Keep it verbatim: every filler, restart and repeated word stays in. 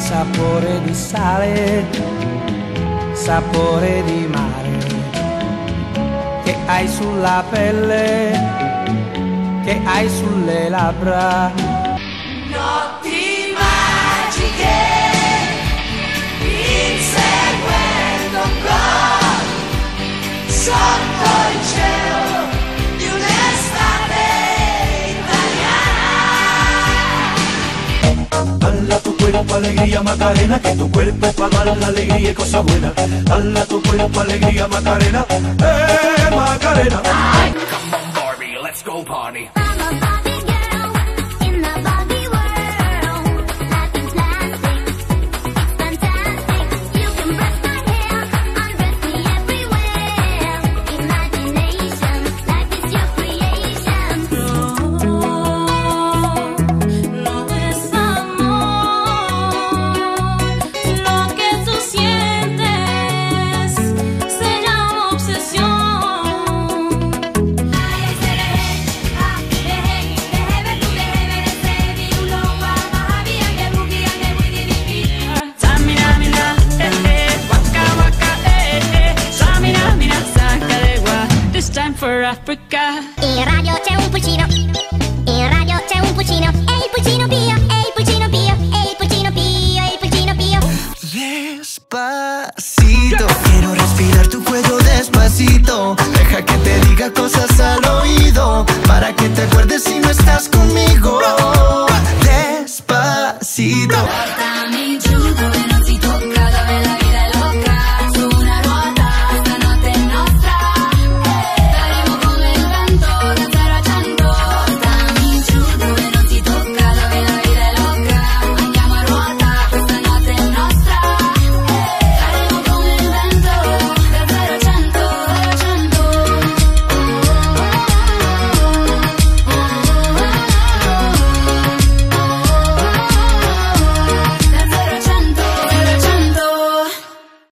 sapore di sale, sapore di mare, che hai sulla pelle, che hai sulle labbra. Notti magiche, inseguendo un gol, sotto il cielo di un'estate italiana. Dala tu cuerpo alegría Macarena, que tu cuerpo es para dar la alegría y cosa buena. Dala tu cuerpo alegría Macarena, eh Macarena. Come on Barbie, let's go party.